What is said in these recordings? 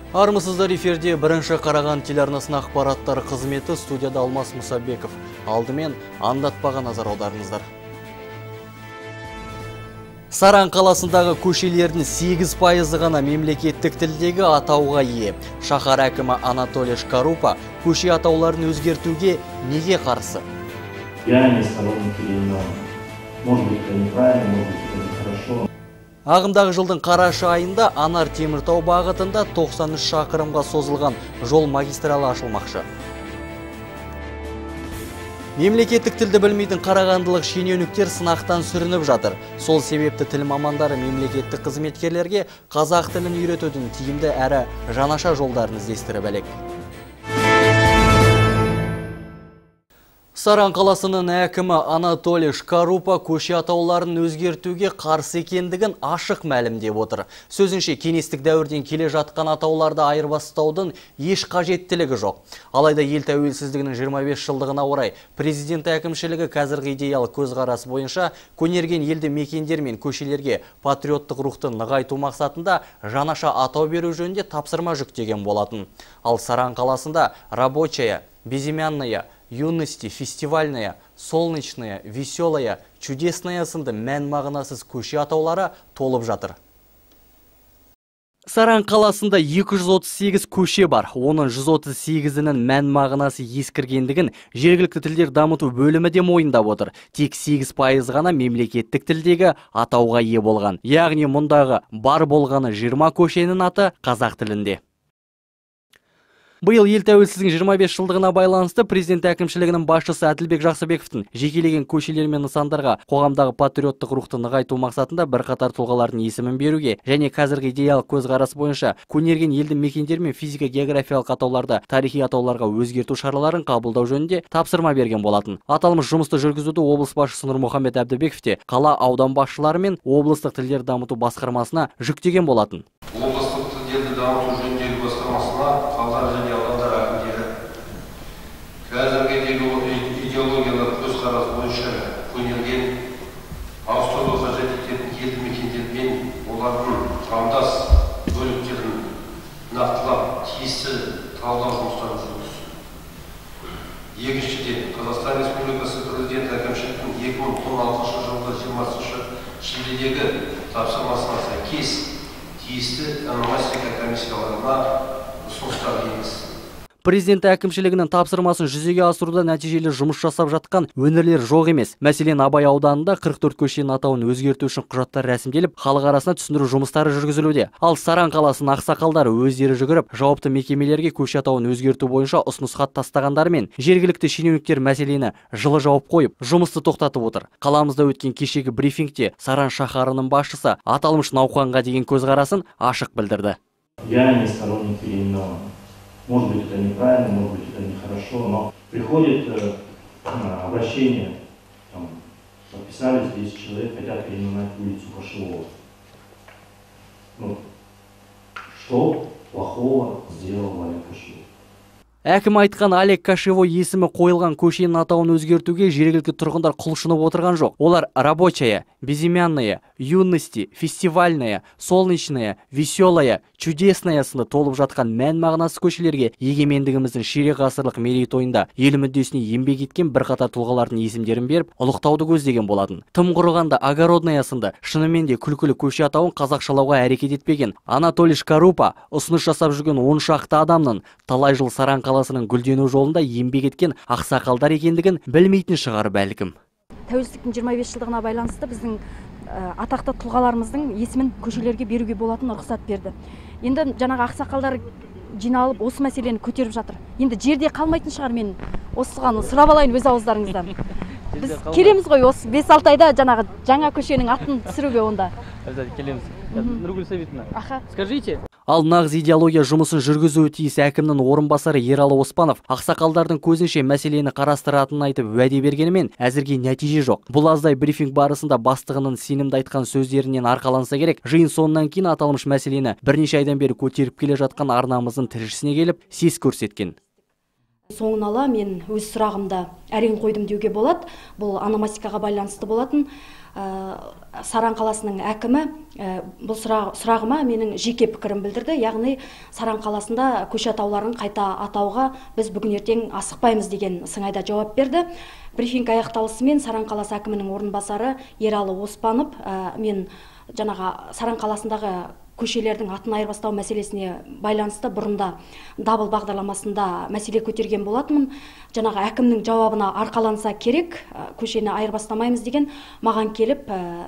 Армысыздар, эфирде бірінші қараған телеарнасының ақпараттар қызметі, студияда Алмас Мұсабеков. Алдымен аңдатпаға назар аударыңыздар. Саран қаласындағы көшелердің 8% ғана мемлекеттік тілдегі атауға ие. Шаһар әкімі Анатолий Шкарупа көше атауларын өзгертуге неге қарсы? Я не сторонник переименования. Может быть, это неправильно, может быть, это нехорошо. Ағымдағы жылдың қараша айында Анар Теміртау бағытында 93 шақырымға созылған жол магистралы ашылмақшы. Мемлекеттік тілді білмейтін қарағандылық шенеуніктер сынақтан сүрініп жатыр. Сол себепті тіл мамандары мемлекеттік қызметкерлерге қазақ тілін үйретудің тиімді әрі жаңаша жолдарын іздестіріп әлек. Саран қаласының әкімі Анатолий Шкарупа көше атауларын өзгертуге қарсы екендігін ашық мәлімдеп отыр. Сөзінше, кеңестік дәуірден келе жатқан атауларды айырбастаудың еш қажеттілігі жоқ. Алайда ел тәуелсіздігінің 25 жылдығына орай президент әкімшілігі қазіргі идеялық көзқарас бойынша көнерген елді мекендер мен көшелерге патриоттық рухты нығайту мақсатында жаңаша атау беру жөнінде тапсырма жүктеген болатын. Ал Саран қаласында рабочая, безымянная, юности, фестивальная, солнечная, веселая, чудесная сынды мән мағынасыз көше атаулары толып жатыр. Саран қаласында 238 көше бар. Оның 138-інің мән мағынасы ескіргендігін жергілікті тілдер дамыту бөлімі де мойындап отыр. Тек 8% ғана мемлекеттік тілдегі атауға ие болған. Яғни мұндағы бар болғаны 20 көшенің аты қазақ тілінде. Биыл ел тәуелсіздігінің 25 жылдығына байланысты президент әкімшілігінің басшысы Әділбек Жақсыбековтың жекелеген көшелер мен нысандарға қоғамдағы патриоттық рухты нығайту мақсатында бірқатар тұлғалардың есімін беруге және қазіргі идеялық көзқарас бойынша көнерген елді мекендер мен физика-географиялық атауларды тарихи атауларға өзгерту шараларын қабылдау жөнінде тапсырма берген болатын. Аталмыш жұмысты жүргізуді облыс басшысы Нұрмұхамбет Әбдібеков те қала аудан басшылары мен облыстық тілдерді дамыту басқармасына жүктеген болатын. Облыстық тілдерді дамыту жөніндегі басқармасына қалалар және аудандар әкімдері қазіргі идеологиялық көзқарас бойынша көнерген ауыстыруға қажет ететін елді мекендер мен олардың құрамдас бөліктерін нақтылап тиісті талдау жұмыстарын жүргізу. Екіншіден, Қазақстан Республикасы президент әкімшілігінің 2016 жылғы 20 шілдедегі тапсырмасына сәйкес тиісті ономастика комиссияларына ұсыныстар енгізілді. Президент әкімшілігінің тапсырмасын жүзеге асыруда нәтижелі жұмыс жасап жатқан өңірлер жоқ емес. Мәселен, Абай ауданында 44 көшенің атауын өзгерту үшін құжаттар рәсімделіп, халық арасына түсіндіру жұмыстары жүргізілуде. Ал Саран қаласының ақсақалдары өздері жүгіріп, жауапты мекемелерге көше атауын өзгерту бойынша ұсыныс хат тастағандармен, жергілікті шенеуніктер мәселені жылы жауап қойып, жұмысты тоқтатып отыр. Қаламызда өткен кешегі брифингте Саран шаһарының басшысы аталмыш науқанға деген көзқарасын ашық білдірді. Я не сторонник переименования. Может быть, это неправильно, может быть, это нехорошо, но приходит обращение, там, подписались 10 человек, хотят переименовать улицу Кошевого. Ну, что плохого сделал Олег Кошевой? Әкім айтқан Олег Кошевой есімі қойылған көшенің атауын өзгертуге жергілікті тұрғындар құлшынып отырған жоқ. Олар рабочая, безымянная, юности, фестивальная, солнечная, веселая, чудесная сынды толып жатқан мән мағынасы көшелерге егемендігіміздің ширек ғасырлық мерейтойында ел мүддесіне еңбек еткен бірқатар тұлғалардың есімдерін беріп, ұлықтауды көздеген болатын. Тым құрығанда огородная сынды шынымен де күлкілі көше атауын қазақшалауға әрекет етпеген Анатолий Шкарупа ұсыныс жасап жүрген 10 шақты адамның талай жыл Саран қаласының гүлдену жолында еңбек еткен ақсақалдар екендігін білмейтін шығар бәлкім. Тәуелсіздіктің 25 жылдығына байланысты біздің атақты тұлғаларымыздың есімін көшелерге беруге болатын рұқсат берді. Енді жаңағы ақсақалдар жиналып осы мәселені көтеріп жатыр. Енді жерде қалмайтын шығар, мен осыған сұрап алайын өз ауыздарыңыздан. Біз келеміз ғой осы 5-6 айда жаңағы жаңа көшенің атын түсіруге онда. Келеміз. Нұргүл Сәбитовна, Аха. Скажите. Ал нағыз идеология жұмысын жүргізуі тиіс әкімнің орынбасары Ералы Оспанов ақсақалдардың көзінше мәселені қарастыратынын айтып уәде бергенімен әзірге нәтиже жоқ. Бұл аздай брифинг барысында бастығының сенімді айтқан сөздерінен арқаланса керек. Жиын соңынан кейін аталмыш мәселені бірнеше айдан бері көтеріп келе жатқан арнамыздың тілшісіне келіп сес көрсеткен. Соңын ала мен өз сұрағымда әрең қойдым деуге болады. Бұл ономастикаға байланысты болатын. Саран қаласының әкімі бұл сұрағыма менің жеке пікірім білдірді. Яғни Саран қаласында көше атауларын қайта атауға біз бүгін ертең асықпаймыз деген сыңайда жауап берді. Брифинг аяқталысымен Саран қаласы әкімінің орынбасары Ералы Оспанов мен жаңағы Саран қаласындағы көшелердің атын айырбастау мәселесіне байланысты бұрында дабыл бағдарламасында мәселе көтерген болатынмын. Жаңағы әкімнің жауабына арқаланса керек, көшені айырбастамаймыз деген маған келіп,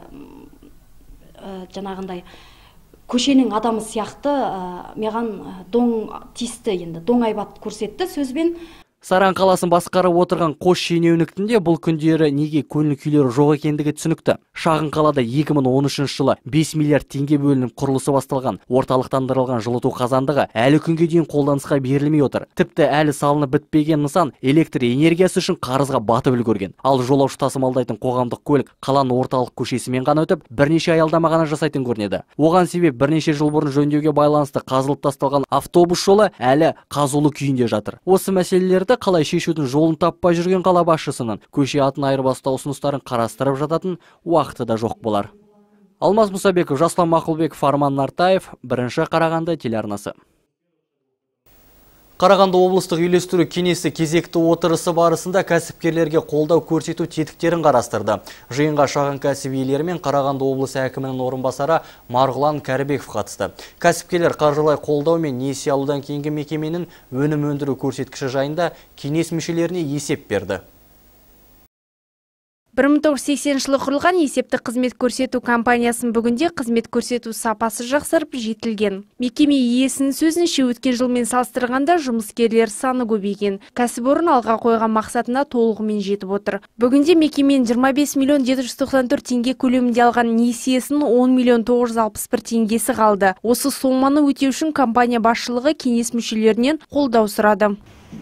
жаңағындай көшенің адамы сияқты маған доң тиісті, енді доң айбат көрсетті сөзбен. Саран қаласын басқарып отырған қос шенеуніктінде бұл күндері неге көңіл күйлері жоқ екендігі түсінікті. Шағын қалада 2013 жылы 5 миллиард теңге бөлініп құрылысы басталған орталықтандырылған жылыту қазандығы әлі күнге дейін қолданысқа берілмей отыр. Тіпті әлі салынып бітпеген нысан электр энергиясы үшін қарызға батып үлгерген. Ал жолаушы тасымалдайтын қоғамдық көлік қаланың орталық көшесімен ғана өтіп, бірнеше аялдама ғана жасайтын көрінеді. Оған себеп бірнеше жыл бұрын жөндеуге байланысты қазылып тасталған автобус жолы әлі қазулы күйінде жатыр. Осы мәселелерді қалай шешудің жолын таппай жүрген қала басшысының көше атын айырбастау ұсыныстарын қарастырып жататын уақыты да жоқ болар. Алмаз Мұсабеков, Жаслан Мақұлбеков, Арман Нартаев, Бірінші Қарағанды телеарнасы. Қарағанды облыстық үйлестіру кеңесі кезекті отырысы барысында кәсіпкерлерге қолдау көрсету тетіктерін қарастырды. Жиынға шағын кәсіп иелері мен Қарағанды облысы әкімінің орынбасары Марғұлан Кәрібеков қатысты. Кәсіпкерлер қаржылай қолдау мен несие алудан кейінгі мекеменің өнім өндіру көрсеткіші жайында кеңес мүшелеріне есеп берді. 1980 жылы құрылған есепті қызмет көрсету компаниясын бүгінде қызмет көрсету сапасы жақсарып жетілген. Мекеме иесінің сөзінше өткен жылмен салыстырғанда жұмыскерлер саны көбейген. Кәсіпорын алға қойған мақсатына толығымен жетіп отыр. Бүгінде мекемен 25 миллион 794 теңге көлемінде алған несиесінің 10 миллион 961 теңгесі қалды. Осы соманы өтеу үшін компания басшылығы кеңес мүшелерінен қолдау сұрады.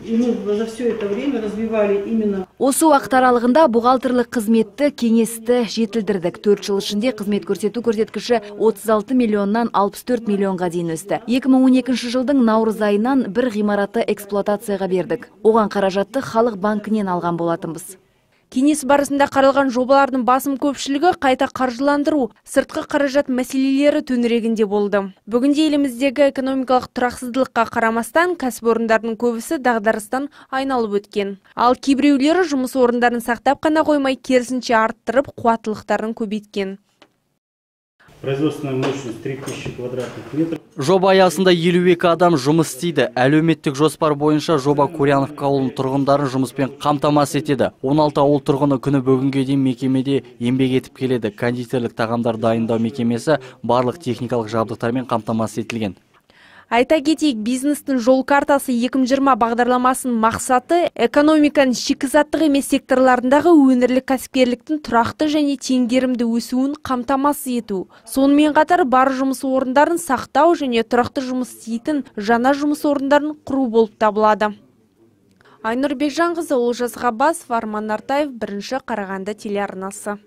Осы уақыт аралығында бухгалтерлік қызметті кеңесті жетілдірдік. 4 жыл ішінде қызмет көрсету көрсеткіші 36 миллионнан 64 миллионға дейін өсті. 2012 жылдың наурыз айынан бір ғимаратты эксплуатацияға бердік. Оған қаражатты халық банкінен алған болатынбыз. Кеңес барысында қаралған жобалардың басым көпшілігі қайта қаржыландыру, сыртқы қаражат мәселелері төңірегінде болды. Бүгінде еліміздегі экономикалық тұрақсыздылыққа қарамастан кәсіпорындардың көбісі дағдарыстан айналып өткен. Ал кейбіреулері жұмыс орындарын сақтап қана қоймай, керісінше арттырып, қуаттылықтарын көбейткен. Производственная мощность 3000 квадратных метров. Жоба аясында 52 адам жұмыс істейді. Әлеуметтік жоспар бойынша жоба Куряновка ауылының тұрғындарын жұмыспен қамтамасыз етеді. 16 ауыл тұрғыны күні бүгінге дейін мекемеде еңбек етіп келеді. Кондитерлік тағамдар дайындау мекемесі барлық техникалық жабдықтармен қамтамасыз етілген. Айта кетейік, бизнестің жол картасы 2020 бағдарламасының мақсаты экономиканың шикізаттық емес секторларындағы өңірлік кәсіпкерліктің тұрақты және теңгерімді өсуін қамтамасыз ету. Сонымен қатар бар жұмыс орындарын сақтау және тұрақты жұмыс істейтін жаңа жұмыс орындарын құру болып табылады. Айнұр Бекжанқызы, Олжас Ғаббасов, Арман Нартаев, Бірінші Қарағанды телеарнасы.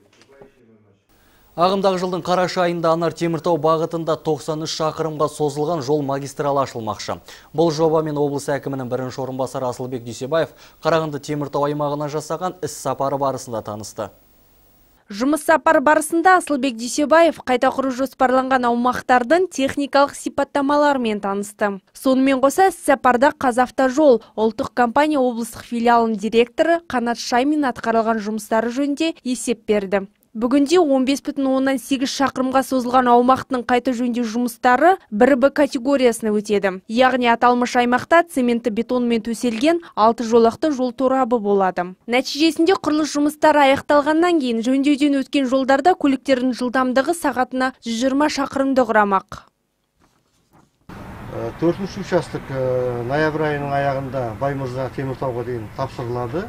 Ағымдағы жылдың қараша айында Анар Теміртау бағытында 93 шақырымға созылған жол магистралы ашылмақшы. Бұл жобамен облыс әкімінің бірінші орынбасары Асылбек Дүйсебаев Қарағанды Теміртау аймағына жасаған іс сапары барысында танысты. Жұмыс сапары барысында Асылбек Дүйсебаев қайта құру жоспарланған аумақтардың техникалық сипаттамаларымен танысты. Сонымен қоса іс сапарда Қазавтожол ұлттық компания облыстық филиалының директоры Қанат Шаймин атқарылған жұмыстары жөнінде есеп берді. Бүгінде 15,8 шақырымға созылған аумақтың қайта жөндеу жұмыстары 1Б категориясына өтеді. Яғни аталмыш аймақта цементті бетонмен төселген 6 жолақты жол торабы болады. Нәтижесінде құрылыс жұмыстары аяқталғаннан кейін жөндеуден өткен жолдарда көліктердің жылдамдығы сағатына 120 шақырымды құрамақ. 4-ші участок ноябрь айының аяғында Баймырза Теміртауға дейін тапсырылады.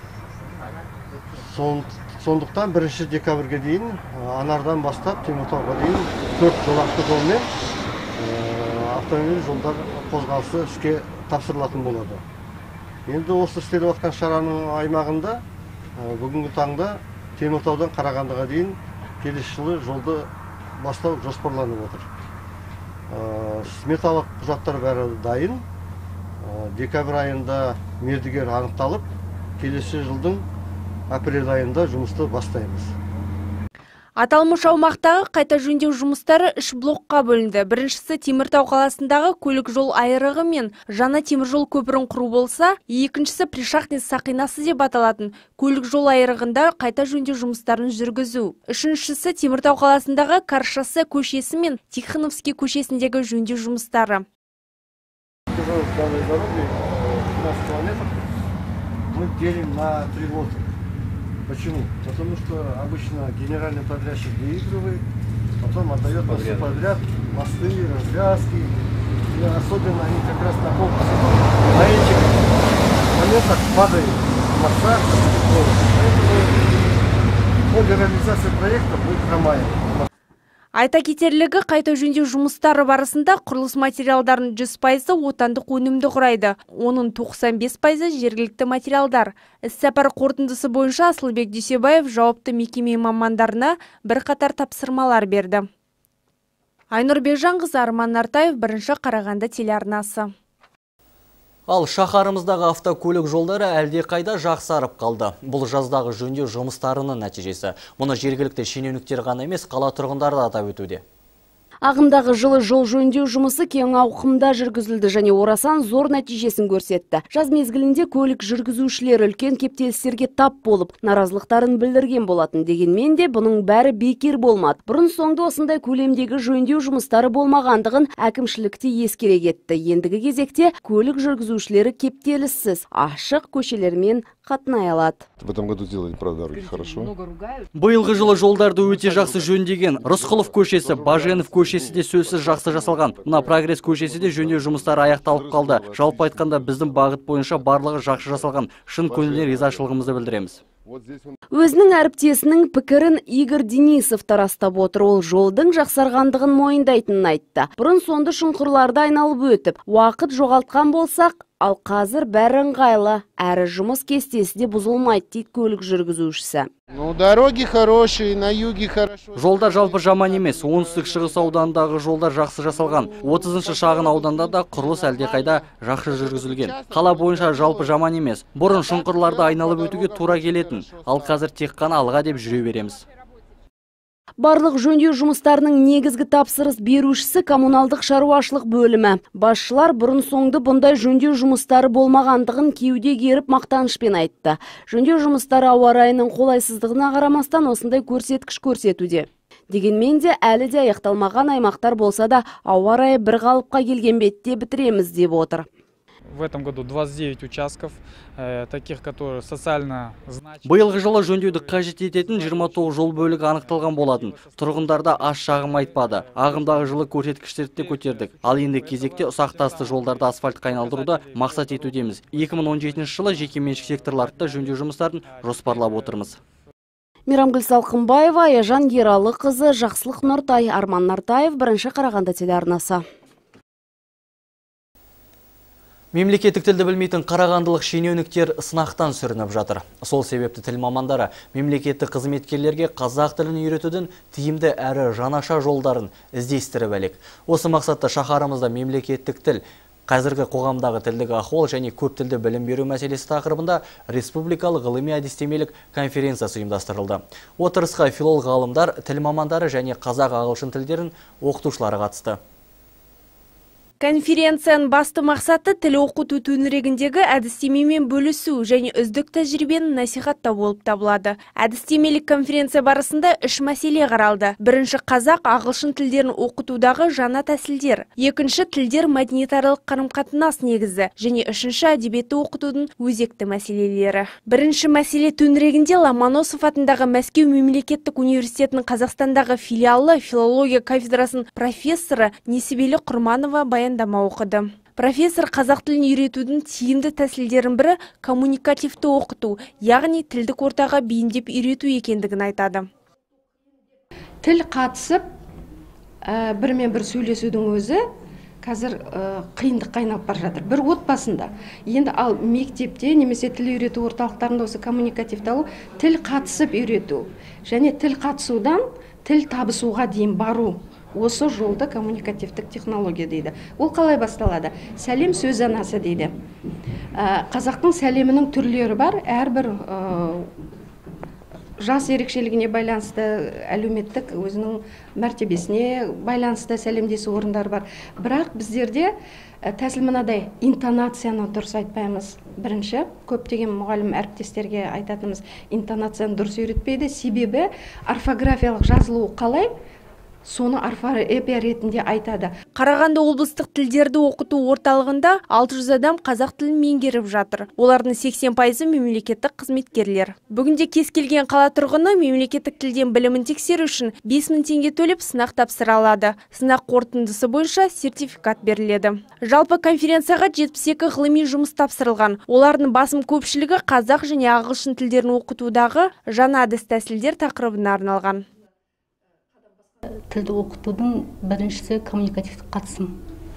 Сондықтан 1 декабрьге дейін Анардан бастап Теміртауға дейін 4 жолақты жолмен автомобиль жолдар қозғалысы іске тапсырылатын болады. Енді осы істеліп жатқан шараның аймағында бүгінгі таңда Теміртаудан Қарағандыға дейін келесі жылы жолды бастау жоспарланып отыр. Сметалық құжаттар бәрі дайын. декабрь айында мердігер анықталып, келесі жылдың апрель айында жұмысты бастаймыз. Аталмыш аумақтағы қайта жөндеу жұмыстары 3 блокқа бөлінді. Біріншісі Теміртау қаласындағы көлік жол айрығы мен жаңа теміржол көпірін құру болса, екіншісі Пришахнес сақинасы деп аталатын көлік жол айрығында қайта жөндеу жұмыстарын жүргізу. Үшіншісі Теміртау қаласындағы Каршасы көшесі мен Тихоновский көшесіндегі жөндеу жұмыстары. Мы делим на 3 лота. Почему? Потому что обычно генеральный подрядчик выигрывает, потом отдает на все подряд мосты, развязки. И особенно они как раз на этих моментах падают моста. Поэтому реализация проекта будет хромая. Айта кетерлігі, қайта жөндеу жұмыстары барысында құрылыс материалдарын 100% отандық өнімді құрайды. Оның 95% жергілікті материалдар. Іс-сапар қорытындысы бойынша Асылбек Дүйсебаев жауапты мекеме мамандарына бірқатар тапсырмалар берді. Айнұр Бекжанқызы, Арман Нартаев, Бірінші Қарағанды телеарнасы. Ал шаһарымыздағы автокөлік жолдары әлде қайда жақсарып қалды. Бұл жаздағы жөндеу жұмыстарының нәтижесі. Мұны жергілікті шенеуніктер ғана емес, қала тұрғындары да атап өтуде. Ағымдағы жылы жол жөндеу жұмысы кең ауқымда жүргізілді және орасан зор нәтижесін көрсетті. Жаз мезгілінде көлік жүргізушілер үлкен кептелістерге тап болып, наразылықтарын білдірген болатын. Дегенмен де бұның бәрі бекер болмады. Бұрын соңды осындай көлемдегі жөндеу жұмыстары болмағандығын әкімшілікте ескере кетті. Ендігі кезекте көлік жүргізушілері кептеліссіз, ашық көшелермен қатынай алады. В этом году сделали, правда, дороги хорошо. Биылғы жылы жолдарды өте жақсы жөндеген. Рысқұлов көшесі, Баженов көшесі де сөзсіз жақсы жасалған. Мына Прогресс көшесі де жөндеу жұмыстары аяқталып қалды. Жалпы айтқанда біздің бағыт бойынша барлығы жақсы жасалған. Шын көңілден ризашылығымызды білдіреміз. Өзінің әріптесінің пікірін Игорь Денисов тарастап отыр. Ол жолдың жақсарғандығын мойындайтынын айтты. Бұрын сонды шұңқырларды айналып өтіп, уақыт жоғалтқан болсақ, ал қазір бәрі ыңғайлы, әрі жұмыс кестесі де бұзылмайды дейді көлік жүргізушісі. Дороги хорошие, на юге хорошо. Жолдар жалпы жаман емес. Оңтүстік шығыс аудандағы жолдар жақсы жасалған. 30-шы шағын ауданда да құрылыс әлде қайда жақсы жүргізілген. Қала бойынша жалпы жаман емес. Бұрын шұңқырларды айналып өтуге тура келетін. Ал қазір тек қана алға деп жүре береміз. Барлық жөндеу жұмыстарының негізгі тапсырыс берушісі коммуналдық шаруашылық бөлімі. Басшылар бұрын соңды бұндай жөндеу жұмыстары болмағандығын кеуде керіп мақтанышпен айтты. Жөндеу жұмыстары ауа райының қолайсыздығына қарамастан осындай көрсеткіш көрсетуде. Дегенмен де әлі де аяқталмаған аймақтар болса да ауа райы бір қалыпқа келген бетте бітіреміз деп отыр. В этом году 29 участков, таких, которые социально значимы. Биылғы жылы жөндеуді қажет ететін 29 жол бөлігі анықталған болатын. Тұрғындарда аз шағым айтпады. Ағымдағы жылы көрсеткіштерді көтердік. Ал енді кезекте ұсақ тасты жолдарды асфальтқа айналдыруды мақсат етудеміз. 2017 жылы жекеменшік секторларда жөндеу жұмыстарын жоспарлап отырмыз. Мейрамгүл Салқынбаева, Аяжан Ералықызы, Жақсылық Нұртай, Арман Нартаев, Бірінші Қарағанды телеарнасы. Мемлекеттік тілді білмейтін қарағандылық шенеуніктер сынақтан сүрініп жатыр. Сол себепті тіл мамандары мемлекеттік қызметкерлерге қазақ тілін үйретудің тиімді әрі жаңаша жолдарын іздестіріп әлек. Осы мақсатта шаһарымызда мемлекеттік тіл, қазіргі қоғамдағы тілдік ахуал және көп тілді білім беру мәселесі тақырыбында республикалық ғылыми әдістемелік конференциясы ұйымдастырылды. Отырысқа филолог ғалымдар, тіл мамандары және қазақ ағылшын тілдерін оқытушылары қатысты. Конференцияның басты мақсаты тіл оқыту төңірегіндегі әдістемемен бөлісу және үздік тәжірибені насихаттау болып табылады. Әдістемелік конференция барысында 3 мәселе қаралды. Бірінші, қазақ ағылшын тілдерін оқытудағы жаңа тәсілдер. Екінші, тілдер мәдениетаралық қарым-қатынас негізі. Және үшінші, әдебиетті оқытудың өзекті мәселелері. Бірінші мәселе төңірегінде Ломоносов атындағы Мәскеу мемлекеттік университетінің Қазақстандағы филиалы филология кафедрасының профессоры Несібелі Құрманова баяндама оқыды. Профессор қазақ тілін үйретудің тиімді тәсілдерін бірі коммуникативті оқыту, яғни тілдік ортаға бейімдеп үйрету екендігін айтады. Тіл қатысып, бірмен бір сөйлесудің өзі қазір қиындық қайнап бар жатыр. Бір отбасында. Енді ал мектепте немесе тіл үйрету орталықтарында осы коммуникативті алу, тіл қатысып үйрету және тіл қатысудан тіл табысуға дейін бару осы жолды коммуникативтік технология дейді. Ол қалай басталады? Сәлем сөз анасы дейді. Қазақтың сәлемінің түрлері бар, әрбір жас ерекшелігіне байланысты, әлеуметтік өзінің мәртебесіне байланысты сәлемдесу орындар бар. Бірақ біздерде тәсіл мынадай, интонацияны дұрыс айтпаймыз. Бірінші, көптеген мұғалім әріптестерге айтатынымыз, интонацияны дұрыс үйретпейді. Себебі орфографиялық жазылуы қалай? Соны орфоэпия ретінде айтады. Қарағанды облыстық тілдерді оқыту орталығында 600 адам қазақ тілін меңгеріп жатыр. Олардың 80% мемлекеттік қызметкерлер. Бүгінде кез келген қала тұрғыны мемлекеттік тілден білімін тексеру үшін 5000 теңге төлеп сынақ тапсыра алады. Сынақ қорытындысы бойынша сертификат беріледі. Жалпы конференцияға 72 ғылыми жұмыс тапсырылған. Олардың басым көпшілігі қазақ және ағылшын тілдерін оқытудағы жаңа әдіс-тәсілдер тақырыбына арналған. Тілді оқытудың біріншісі коммуникативтік қатысым.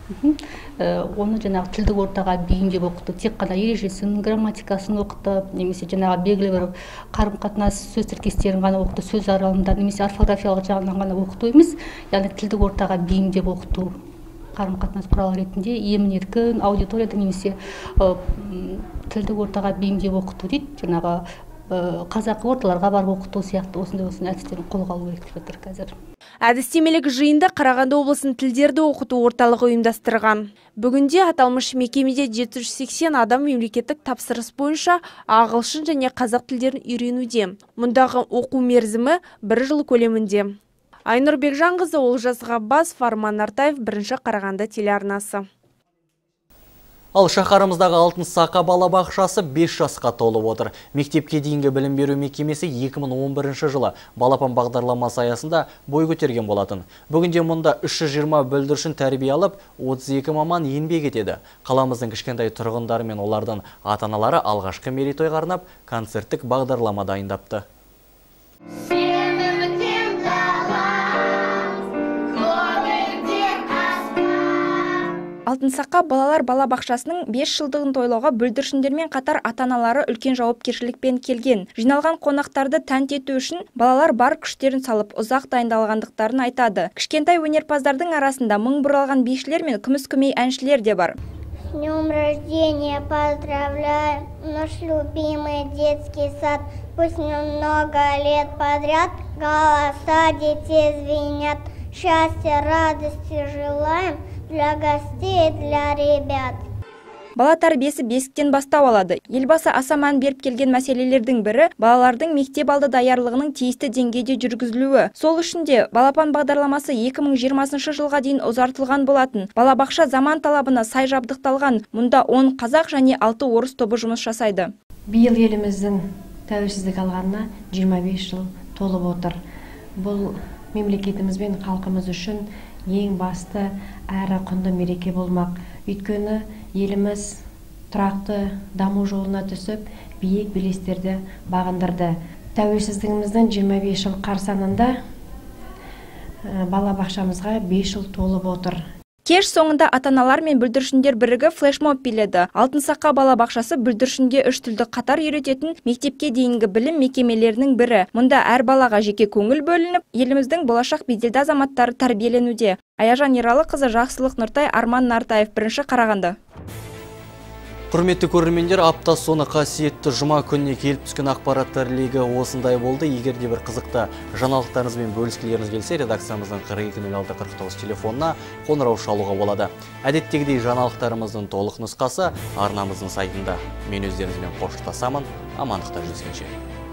Оны жаңағы тілдік ортаға бейімдеп оқыту, тек қана ережесін, грамматикасын оқытып, немесе жаңағы белгілі бір қарым-қатынас сөз тіркестерін ғана оқыту, сөз аралымдар, немесе орфографиялық жағынан ғана оқыту емес, яғни тілдік ортаға бейімдеп оқыту. Қарым-қатынас құралы ретінде емін-еркін аудиторияда немесе тілдік ортаға бейімдеп оқыту дейді, жаңағы қазақы орталарға барып оқыту сияқты осындай әдістерін қолға алу керек деп жатыр қазір. Әдістемелік жиында Қарағанды облысының тілдерді оқыту орталығы ұйымдастырған. Бүгінде аталмыш мекемеде 780 адам мемлекеттік тапсырыс бойынша ағылшын және қазақ тілдерін үйренуде. Мұндағы оқу мерзімі 1 жыл көлемінде. Айнұр Бекжанқызы, Олжас Ғаббасов, Арман Нартаев, Бірінші Қарағанды телеарнасы. Ал шаһарымыздағы Алтын Сақа балабақшасы 5 жасқа толып отыр. Мектепке дейінгі білім беру мекемесі 2011 жылы балапан бағдарламасы аясында бой көтерген болатын. Бүгінде мұнда 320 бүлдіршін тәрбие алып, 32 маман еңбек етеді. Қаламыздың кішкентай тұрғындары мен олардың ата-аналары алғашқы мерейтойға арнап концерттік бағдарлама дайындапты. Алтын Сақа балалар балабақшасының 5 жылдығын тойлауға бүлдіршіндермен қатар ата-аналары үлкен жауапкершілікпен келген. Жиналған қонақтарды тәнті ету үшін балалар бар күштерін салып, ұзақ дайындалғандықтарын айтады. Кішкентай өнерпаздардың арасында мың бұралған бишілер мен күміс көмей әншілер де бар. С днем рождения поздравляем наш любимый детский сад. Пусть много лет подряд голоса детей звенят. Счастья, радости желаем для гостей, для ребят. Бала тәрбиесі бесіктен бастау алады. Елбасы аса мән беріп келген мәселелердің бірі балалардың мектеп алды даярлығының тиісті деңгейде жүргізілуі. Сол үшін де балапан бағдарламасы 2020 жылға дейін ұзартылған болатын. Балабақша заман талабына сай жабдықталған. Мұнда 10 қазақ және 6 орыс тобы жұмыс жасайды. Биыл еліміздің тәуелсіздік алғанына 25 жыл толып отыр. Бұл мемлекетіміз бен халқымыз үшін ең басты әрі құнды мереке болмақ. Өйткені еліміз тұрақты даму жолына түсіп, биік белестерді бағындырды. Тәуелсіздігіміздің 25 жыл қарсаңында балабақшамызға 5 жыл толып отыр. Кеш соңында ата-аналар мен бүлдіршіндер бірігі флешмоб биледі. Алтын Сақа балабақшасы бүлдіршінге 3 тілді қатар үйрететін мектепке дейінгі білім мекемелерінің бірі. Мұнда әр балаға жеке көңіл бөлініп, еліміздің болашақ беделді азаматтары тәрбиеленуде. Аяжан Ералықызы, Жақсылық Нұртай, Арман Нартаев, Бірінші Қарағанды. Құрметті көрермендер, апта соны қасиетті жұма күніне келіп түскен ақпараттар легі осындай болды. Егер де бір қызықты жаңалықтарыңызбен бөліскілеріңіз келсе, редакциямыздың 420649 телефонына қоңырау шалуға болады. Әдеттегідей жаңалықтарымыздың толық нұсқасы арнамыздың сайтында. Мен өздеріңізбен қоштасамын. Амандықта жүздескенше.